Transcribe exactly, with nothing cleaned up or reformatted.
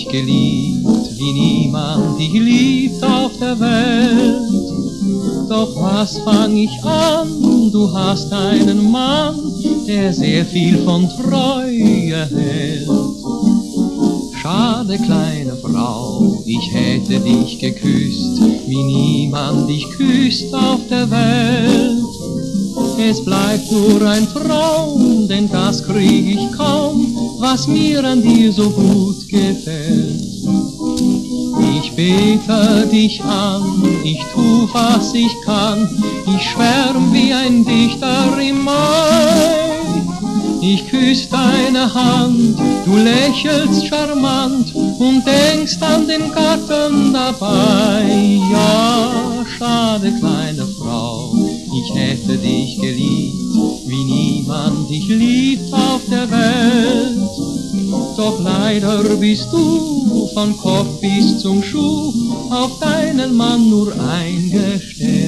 dich geliebt, wie niemand dich liebt auf der Welt. Doch was fang ich an, du hast einen Mann, der sehr viel von Treue hält. Schade, kleine Frau, ich hätte dich geküsst, wie niemand dich küsst auf der Welt. Es bleibt nur ein Traum, denn das krieg ich kaum, was mir an dir so gut gefällt. Ich bete dich an, ich tu, was ich kann, ich schwärm wie ein Dichter im Mai. Ich küss deine Hand, du lächelst charmant und denkst an den Gatten dabei. Ja, schade, kleine Frau, ich hätte dich geliebt, wie niemand dich liebt auf der Welt. Doch leider bist du von Kopf bis zum Schuh auf deinen Mann nur eingestellt.